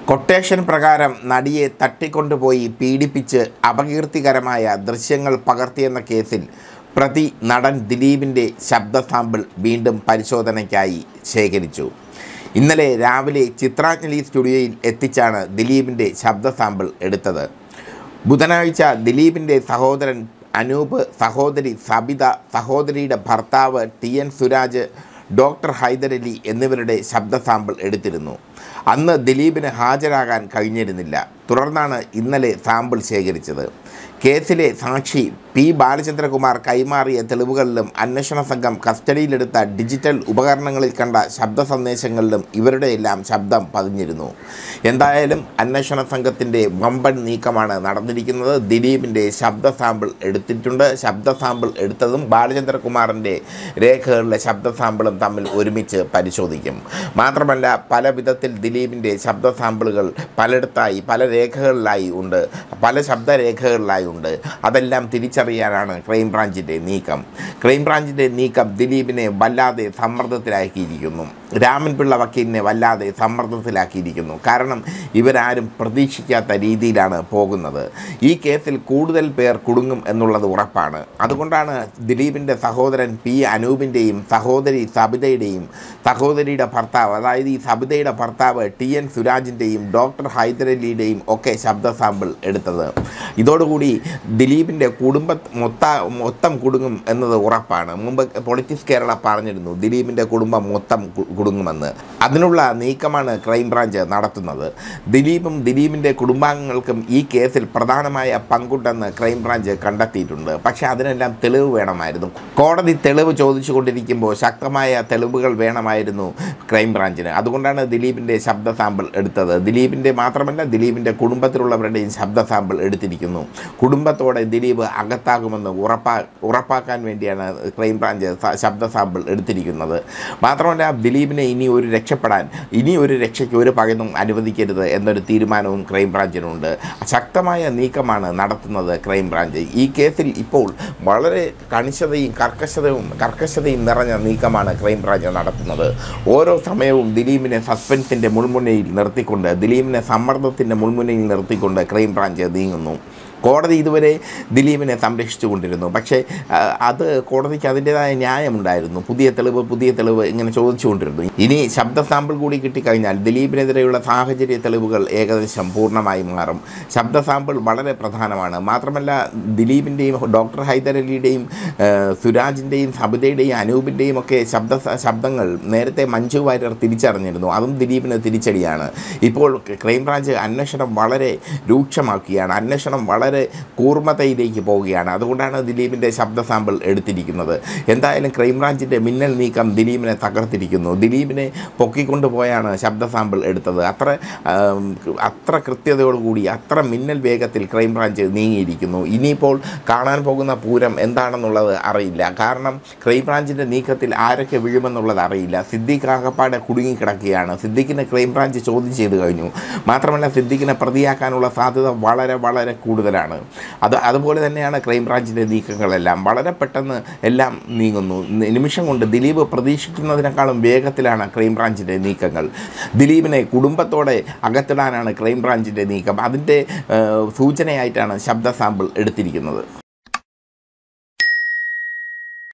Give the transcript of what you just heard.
Quotation പ്രകാരം നടിയെ തട്ടിക്കൊണ്ടുപോയി പീഡിപ്പിച്ച് അപകീർത്തികരമായ ദൃശ്യങ്ങൾ പകർത്തിയെന്ന കേസിൽ പ്രതി നടൻ ദിലീപിൻ്റെ ശബ്ദ സാമ്പിൾ വീണ്ടും പരിശോധനയ്ക്കായി ശേഖരിച്ചു. ഇന്നലെ രാവിലെ ചിത്രാഞ്ജലി സ്റ്റുഡിയോയിൽ എത്തിച്ചാണ് ദിലീപിൻ്റെ ശബ്ദ സാമ്പിൾ എടുത്തത്. ബുധനാഴ്ച ദിലീപിൻ്റെ സഹോദരൻ അനൂപ്, സഹോദരി സബിത, സഹോദരിയുടെ ഭർത്താവ് TN സുരാജ്, ഡോക്ടർ ഹൈദരലി എന്നിവരുടെ ശബ്ദ സാമ്പിൾ എടുത്തിരുന്നു. അന്ന് ദിലീപിന് ഹാജരാകാൻ കഴിഞ്ഞിരുന്നില്ല. തുടർന്നാണ് ഇന്നലെ സാമ്പിൾ ശേഖരിച്ചത്. കേസിലെ സാക്ഷി പി ബാലചന്ദ്രകുമാർ കൈമാറിയ തെളിവുകളിലും അന്വേഷണ സംഘം കസ്റ്റഡിയിലെടുത്ത ഡിജിറ്റൽ ഉപകരണങ്ങളിൽ കണ്ട ശബ്ദ സന്ദേശങ്ങളിലും ഇവരുടെയെല്ലാം ശബ്ദം പതിഞ്ഞിരുന്നു. എന്തായാലും അന്വേഷണ സംഘത്തിൻ്റെ വമ്പൻ നീക്കമാണ് നടന്നിരിക്കുന്നത്. ദിലീപിൻ്റെ ശബ്ദ സാമ്പിൾ എടുത്തിട്ടുണ്ട്. ശബ്ദ സാമ്പിൾ എടുത്തതും ബാലചന്ദ്രകുമാറിൻ്റെ രേഖകളിലെ ശബ്ദ സാമ്പിളും തമ്മിൽ ഒരുമിച്ച് പരിശോധിക്കും. മാത്രമല്ല, പല വിധത്തിൽ ദിലീപിൻ്റെ ശബ്ദ സാമ്പിളുകൾ പലയിടത്തായി, പല രേഖകളിലായി ഉണ്ട്, പല ശബ്ദരേഖകളിലായി ഉണ്ട്. അതെല്ലാം തിരിച്ചറിയാനാണ് ക്രൈംബ്രാഞ്ചിൻ്റെ നീക്കം ദിലീപിനെ വല്ലാതെ സമ്മർദ്ദത്തിലാക്കിയിരിക്കുന്നു. രാമൻപിള്ള വക്കീലിനെ വല്ലാതെ സമ്മർദ്ദത്തിലാക്കിയിരിക്കുന്നു. കാരണം ഇവരാരും പ്രതീക്ഷിക്കാത്ത രീതിയിലാണ് പോകുന്നത്. ഈ കേസിൽ കൂടുതൽ പേർ കുടുങ്ങും എന്നുള്ളത് ഉറപ്പാണ്. അതുകൊണ്ടാണ് ദിലീപിൻ്റെ സഹോദരൻ P അനൂപിൻ്റെയും സഹോദരി സബിതയുടെയും സഹോദരിയുടെ ഭർത്താവ്, അതായത് ഈ സബിതയുടെ ഭർത്താവ് TN സുരാജിൻ്റെയും ഡോക്ടർ ഹൈദരലിയുടെയും ഒക്കെ ശബ്ദ സാമ്പിൾ എടുത്തത്. ഇതോടുകൂടി ദിലീപിൻ്റെ മൊത്തം കുടുങ്ങും എന്നത് ഉറപ്പാണ്. മുമ്പ് പൊളിറ്റിക്സ് കേരള പറഞ്ഞിരുന്നു ദിലീപിൻ്റെ കുടുംബം മൊത്തം കുടുങ്ങുമെന്ന്. അതിനുള്ള നീക്കമാണ് ക്രൈംബ്രാഞ്ച് നടത്തുന്നത്. ദിലീപിൻ്റെ കുടുംബാംഗങ്ങൾക്കും ഈ കേസിൽ പ്രധാനമായ പങ്കുണ്ടെന്ന് ക്രൈംബ്രാഞ്ച് കണ്ടെത്തിയിട്ടുണ്ട്. പക്ഷേ അതിനെല്ലാം തെളിവ് വേണമായിരുന്നു. കോടതി തെളിവ് ചോദിച്ചു കൊണ്ടിരിക്കുമ്പോൾ ശക്തമായ തെളിവുകൾ വേണമായിരുന്നു ക്രൈംബ്രാഞ്ചിന്. അതുകൊണ്ടാണ് ദിലീപിൻ്റെ ശബ്ദ സാമ്പിൾ എടുത്തത്. ദിലീപിൻ്റെ മാത്രമല്ല, ദിലീപിൻ്റെ കുടുംബത്തിലുള്ളവരുടെയും ശബ്ദ സാമ്പിൾ എടുത്തിരിക്കുന്നു. കുടുംബത്തോടെ ദിലീപ് അകത്താകുമെന്ന് ഉറപ്പാക്കാൻ വേണ്ടിയാണ് ക്രൈംബ്രാഞ്ച് ശബ്ദ സാമ്പിൾ എടുത്തിരിക്കുന്നത്. മാത്രമല്ല, ദിലീപിനെ ഇനി ഒരു രക്ഷയ്ക്ക് ഒരു പകയും അനുവദിക്കരുത് എന്നൊരു തീരുമാനവും ക്രൈംബ്രാഞ്ചിനുണ്ട്. ശക്തമായ നീക്കമാണ് നടത്തുന്നത് ക്രൈംബ്രാഞ്ച്. ഈ കേസിൽ ഇപ്പോൾ വളരെ കർക്കശതയും നിറഞ്ഞ നീക്കമാണ് ക്രൈംബ്രാഞ്ച് നടത്തുന്നത്. ഓരോ സമയവും ദിലീപിനെ സസ്പെൻസിൻ്റെ മുൾമുനയിൽ നിർത്തിക്കൊണ്ട്, ദിലീപിനെ സമ്മർദ്ദത്തിൻ്റെ മുൾമുനയിൽ നിർത്തിക്കൊണ്ട് ക്രൈംബ്രാഞ്ച് നീങ്ങുന്നു. കോടതി ഇതുവരെ ദിലീപിനെ സംരക്ഷിച്ചു കൊണ്ടിരുന്നു. പക്ഷേ അത് കോടതിക്ക് അതിൻ്റേതായ ന്യായമുണ്ടായിരുന്നു. പുതിയ തെളിവ് ഇങ്ങനെ ചോദിച്ചുകൊണ്ടിരുന്നു. ഇനി ശബ്ദ സാമ്പിൾ കൂടി കിട്ടിക്കഴിഞ്ഞാൽ ദിലീപിനെതിരെയുള്ള സാഹചര്യ തെളിവുകൾ ഏകദേശം പൂർണ്ണമായി മാറും. ശബ്ദ സാമ്പിൾ വളരെ പ്രധാനമാണ്. മാത്രമല്ല, ദിലീപിൻ്റെയും ഡോക്ടർ ഹൈദരലിയുടെയും സുരാജിൻ്റെയും സബിതയുടെയും അനൂപിൻ്റെയും ഒക്കെ ശബ്ദങ്ങൾ നേരത്തെ മഞ്ജു വാര്യർ തിരിച്ചറിഞ്ഞിരുന്നു. അതും ദിലീപിന് തിരിച്ചടിയാണ്. ഇപ്പോൾ ക്രൈംബ്രാഞ്ച് അന്വേഷണം വളരെ രൂക്ഷമാക്കുകയാണ്. അന്വേഷണം വളരെ കൂർമ്മതയിലേക്ക് പോവുകയാണ്. അതുകൊണ്ടാണ് ദിലീപിൻ്റെ ശബ്ദ സാമ്പിൾ എടുത്തിരിക്കുന്നത്. എന്തായാലും ക്രൈംബ്രാഞ്ചിൻ്റെ മിന്നൽ നീക്കം ദിലീപിനെ തകർത്തിരിക്കുന്നു. ദിലീപിനെ പൊക്കിക്കൊണ്ടുപോയാണ് ശബ്ദ സാമ്പിൾ എടുത്തത്. അത്ര കൃത്യതയോടുകൂടി, അത്ര മിന്നൽ വേഗത്തിൽ ക്രൈംബ്രാഞ്ച് നീങ്ങിയിരിക്കുന്നു. ഇനിയിപ്പോൾ കാണാൻ പോകുന്ന പൂരം എന്താണെന്നുള്ളത് അറിയില്ല. കാരണം ക്രൈംബ്രാഞ്ചിൻ്റെ നീക്കത്തിൽ ആരൊക്കെ വീഴുമെന്നുള്ളത് അറിയില്ല. സിദ്ദീഖ് ആകപ്പാടെ കുടുങ്ങിക്കിടക്കുകയാണ്. സിദ്ദീഖിനെ ക്രൈംബ്രാഞ്ച് ചോദ്യം ചെയ്ത് കഴിഞ്ഞു. മാത്രമല്ല, സിദ്ദീഖിനെ പ്രതിയാക്കാനുള്ള സാധ്യത വളരെ വളരെ കൂടുതലാണ്. അതുപോലെ തന്നെയാണ് ക്രൈംബ്രാഞ്ചിൻ്റെ നീക്കങ്ങളെല്ലാം. വളരെ പെട്ടെന്ന് എല്ലാം നീങ്ങുന്നു. നിമിഷം കൊണ്ട് ദിലീപ് പ്രതീക്ഷിക്കുന്നതിനേക്കാളും വേഗത്തിലാണ് ക്രൈംബ്രാഞ്ചിൻ്റെ നീക്കങ്ങൾ. ദിലീപിനെ കുടുംബത്തോടെ അകത്തിടാനാണ് ക്രൈംബ്രാഞ്ചിൻ്റെ നീക്കം. അതിൻ്റെ സൂചനയായിട്ടാണ് ശബ്ദ സാമ്പിൾ എടുത്തിരിക്കുന്നത്.